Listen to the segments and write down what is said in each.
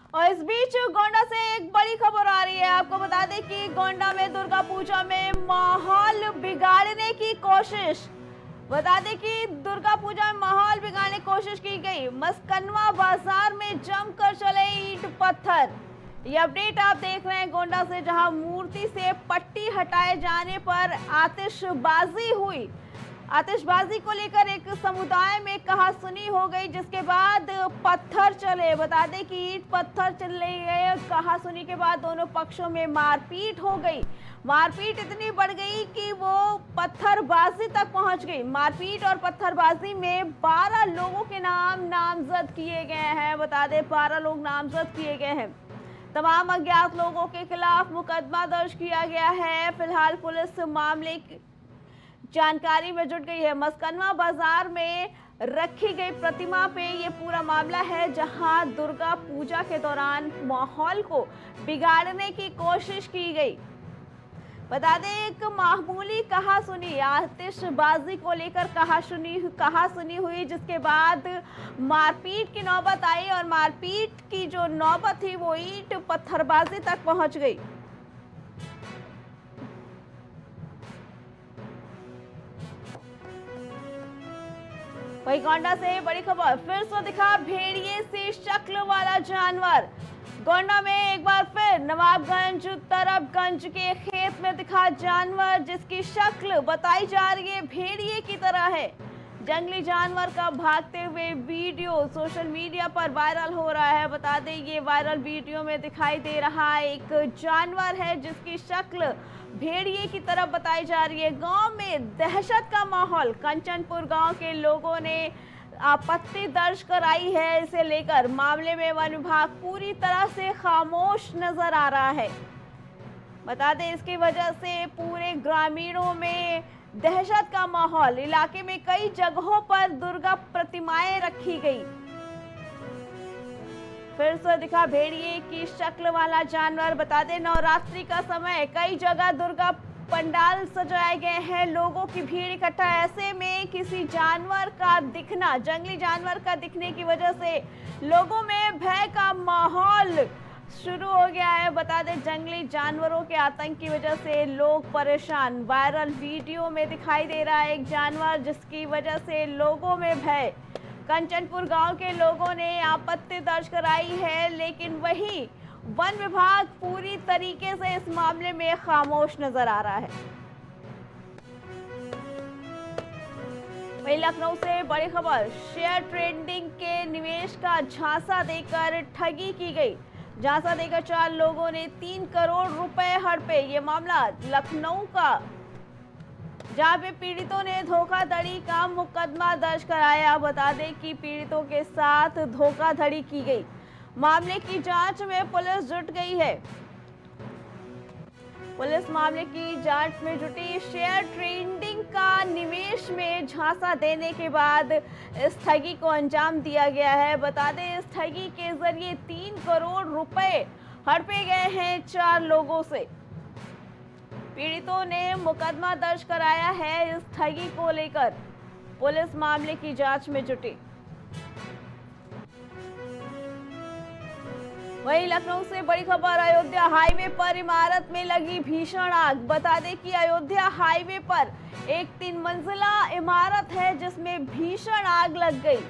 और इस बीच गोंडा से एक बड़ी खबर आ रही है। आपको बता दें कि गोंडा में दुर्गा पूजा में माहौल बिगाड़ने की कोशिश। बता दें कि दुर्गा पूजा में माहौल बिगाड़ने की कोशिश की गई। मस्कनवा बाजार में जमकर चले ईंट पत्थर। ये अपडेट आप देख रहे हैं गोंडा से, जहां मूर्ति से पट्टी हटाए जाने पर आतिशबाजी हुई। आतिशबाजी को लेकर एक समुदाय में कहासुनी हो गई, जिसके बाद पत्थर चले। बता दें कि ईंट पत्थर चले गए। कहासुनी के बाद दोनों पक्षों में मारपीट हो गई। मारपीट इतनी बढ़ गई कि वो पत्थरबाजी तक पहुंच गई। मारपीट और पत्थरबाजी में 12 लोगों के नाम नामजद किए गए हैं। बता दें 12 लोग नामजद किए गए हैं। तमाम अज्ञात लोगों के खिलाफ मुकदमा दर्ज किया गया है। फिलहाल पुलिस मामले की जानकारी में जुट गई है। मस्कनवा बाजार में रखी गई प्रतिमा पे ये पूरा मामला है, जहां दुर्गा पूजा के दौरान माहौल को बिगाड़ने की कोशिश की गई। बता दें एक मामूली कहासुनी, आतिशबाजी को लेकर कहासुनी हुई, जिसके बाद मारपीट की नौबत आई और मारपीट की जो नौबत थी वो ईंट पत्थरबाजी तक पहुंच गई। वहीं गोंडा से बड़ी खबर, फिर से दिखा भेड़िए से शक्ल वाला जानवर। गोंडा में एक बार फिर नवाबगंज तरबगंज के खेत में दिखा जानवर, जिसकी शक्ल बताई जा रही है भेड़िए की तरह है। जंगली जानवर का भागते हुए वीडियो सोशल मीडिया पर वायरल हो रहा है। बता दें ये वायरल वीडियो में दिखाई दे रहा एक जानवर है, जिसकी शक्ल भेड़िए की तरफ बताई जा रही है। गांव में दहशत का माहौल। कंचनपुर गांव के लोगों ने आपत्ति दर्ज कराई है। इसे लेकर मामले में वन विभाग पूरी तरह से खामोश नजर आ रहा है। बता दें इसकी वजह से पूरे ग्रामीणों में दहशत का माहौल। इलाके में कई जगहों पर दुर्गा प्रतिमाएं रखी गई। फिर से दिखा भेड़िए की शक्ल वाला जानवर। बता दें नवरात्रि का समय, कई जगह दुर्गा पंडाल सजाए गए हैं। लोगों की भीड़ इकट्ठा। ऐसे में किसी जानवर का दिखना, जंगली जानवर का दिखने की वजह से लोगों में भय का माहौल शुरू हो गया है। बता दें जंगली जानवरों के आतंक की वजह से लोग परेशान। वायरल वीडियो में दिखाई दे रहा है एक जानवर, जिसकी वजह से लोगों में भय। कंचनपुर गांव के लोगों ने आपत्ति दर्ज कराई है, लेकिन वही वन विभाग पूरी तरीके से इस मामले में खामोश नजर आ रहा है। वहीं लखनऊ से बड़ी खबर, शेयर ट्रेडिंग के निवेश का झांसा देकर ठगी की गई। झांसा देकर 4 लोगों ने 3 करोड़ रुपए हड़पे। ये मामला लखनऊ का, जहां पे पीड़ितों ने धोखाधड़ी का मुकदमा दर्ज कराया। बता दें कि पीड़ितों के साथ धोखाधड़ी की गई। मामले की जांच में पुलिस जुट गई है। पुलिस मामले की जांच में जुटी। शेयर ट्रेडिंग का निवेश में झांसा देने के बाद इस ठगी को अंजाम दिया गया है। बता दें इस ठगी के जरिए 3 करोड़ रुपए हड़पे गए हैं 4 लोगों से। पीड़ितों ने मुकदमा दर्ज कराया है इस ठगी को लेकर। पुलिस मामले की जांच में जुटी। वहीं लखनऊ से बड़ी खबर, अयोध्या हाईवे पर इमारत में लगी भीषण आग। बता दें कि अयोध्या हाईवे पर एक 3 मंजिला इमारत है, जिसमें भीषण आग लग गई।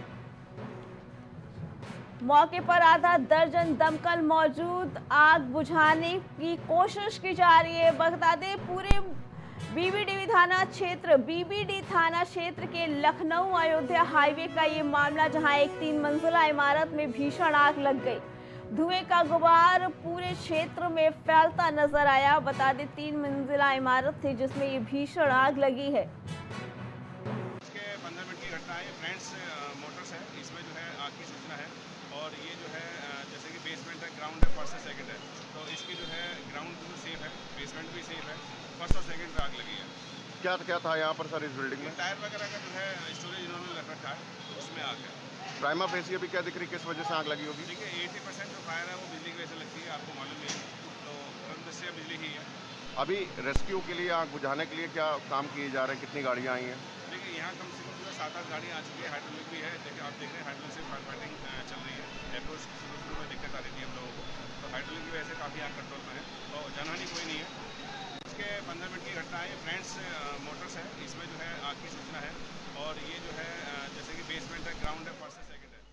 मौके पर आधा दर्जन दमकल मौजूद। आग बुझाने की कोशिश की जा रही है। बता दें पूरे बीबीडी थाना क्षेत्र के लखनऊ अयोध्या हाईवे का ये मामला, जहां एक 3 मंजिला इमारत में भीषण आग लग गई। धुएं का गुबार पूरे क्षेत्र में फैलता नजर आया। बता दें 3 मंजिला इमारत थी, जिसमें ये भीषण आग लगी है। इसके 15 मिनट की घटना है। फ्रेंड्स मोटर्स है, इसमें जो है आग की सूचना है। और ये जो है जैसे कि बेसमेंट है, ग्राउंड है, फर्स्ट और सेकंड है, तो इसकी जो है ग्राउंड भी सेफ है, बेसमेंट भी सेफ है, फर्स्ट और सेकंड पे आग लगी है। क्या था यहाँ पर सर इस बिल्डिंग में? टायर वगैरह का जो है स्टोरेज इन्होंने रख रखा है, उसमें आग है। प्राइमा फेसी अभी क्या दिख रही, किस वजह से आग लगी होगी? देखिए 80% जो फायर है वो बिजली की वजह से लगती है, आपको मालूम है, तो दृश्य बिजली ही है। अभी रेस्क्यू के लिए, आग बुझाने के लिए क्या काम किए जा रहे हैं? कितनी गाड़ियाँ आई हैं? देखिए यहाँ कम से कम 7-8 गाड़ियाँ आ चुकी है। हाइड्रोलिक भी है। देखिए आप देख रहे हैं हाइड्रोलिक से फायर फाइटिंग चल रही है। एयरपोर्ट शुरू में दिक्कत आ रही थी हम लोगों को। 15 मिनट की घटना है। फ्रेंड्स मोटर्स है, इसमें जो है आग की सूचना है और ये जो है जैसे कि बेसमेंट है, ग्राउंड है, फर्स्ट है, सेकंड है।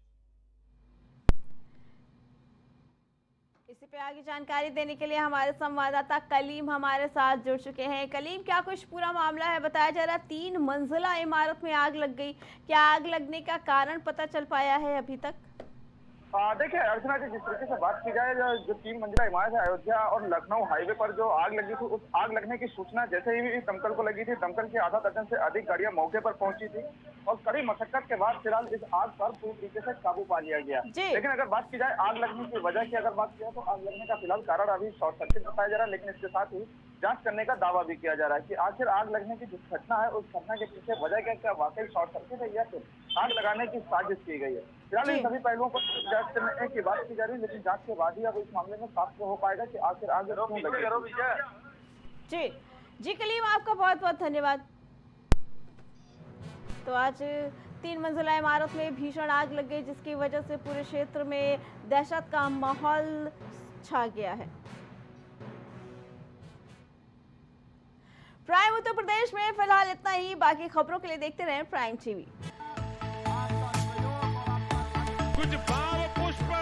इसी पे आगे जानकारी देने के लिए हमारे संवाददाता कलीम हमारे साथ जुड़ चुके हैं। कलीम, क्या कुछ पूरा मामला है? बताया जा रहा है 3 मंजिला इमारत में आग लग गई, क्या आग लगने का कारण पता चल पाया है अभी तक? देखिए अर्चना जी, जिस तरीके से बात की जाए, जो 3 मंजिला इमारत है अयोध्या और लखनऊ हाईवे पर जो आग लगी थी, उस आग लगने की सूचना जैसे ही दमकल को लगी थी, दमकल की आधा दर्जन से अधिक गाड़ियां मौके पर पहुंची थी और कड़ी मशक्कत के बाद फिलहाल इस आग पर पूरी तरीके से काबू पा लिया गया। लेकिन अगर बात की जाए आग लगने की वजह की, अगर बात की जाए तो आग लगने का फिलहाल कारण अभी शॉर्ट सर्किट बताया जा रहा है, लेकिन इसके साथ ही जांच करने का दावा भी किया जा रहा है कि आखिर आग लगने की जिस घटना है उस घटना के पीछे वजह क्या वाकई शॉर्ट सर्किट है या फिर आग लगाने की साजिश की गई है। फिलहाल इन सभी पहलुओं पर जांच करने की बात की जा रही है, लेकिन जांच के बाद ही अब इस मामले में साफ हो पाएगा कि आखिर आग क्यों लगी। जी जी कलीम, आपका बहुत बहुत धन्यवाद। तो आज 3 मंजिला इमारत में भीषण आग लग गई, जिसकी वजह से पूरे क्षेत्र में दहशत का माहौल छा गया है। प्राइम उत्तर प्रदेश में फिलहाल इतना ही। बाकी खबरों के लिए देखते रहें प्राइम टीवी। कुछ भाव पुष्प।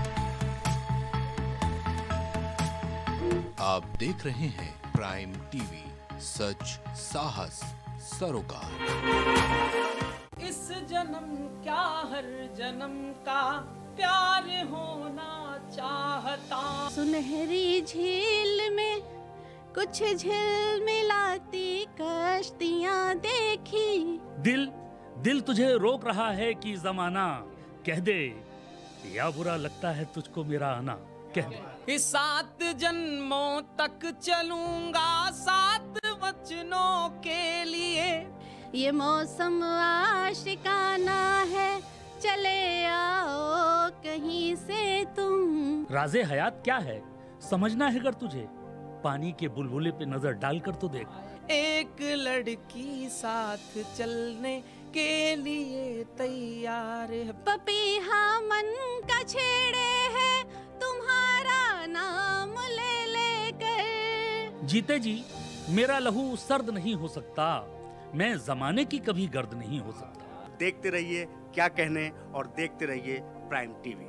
आप देख रहे हैं प्राइम टीवी, सच साहस सरोकार। इस जन्म क्या हर जन्म का प्यार होना चाहता। सुनहरी झील में कुछ झिलमिलाती कश्तियां देखी। दिल तुझे रोक रहा है कि जमाना कह दे, या बुरा लगता है तुझको मेरा आना, कह दे। इस 7 जन्मों तक चलूंगा 7 वचनों के लिए। ये मौसम आशिकाना है, चले आओ कहीं से तुम। राज़े हयात क्या है समझना है, अगर तुझे पानी के बुलबुले पे नजर डालकर तो देख। एक लड़की साथ चलने के लिए तैयार है। पपीहा मन का छेड़े है, तुम्हारा नाम ले लेकर। जीते जी मेरा लहू सर्द नहीं हो सकता, मैं जमाने की कभी गर्द नहीं हो सकता। देखते रहिए क्या कहने और देखते रहिए प्राइम टीवी।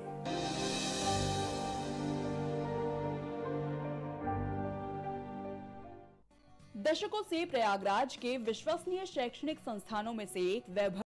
दशकों से प्रयागराज के विश्वसनीय शैक्षणिक संस्थानों में से एक वैभव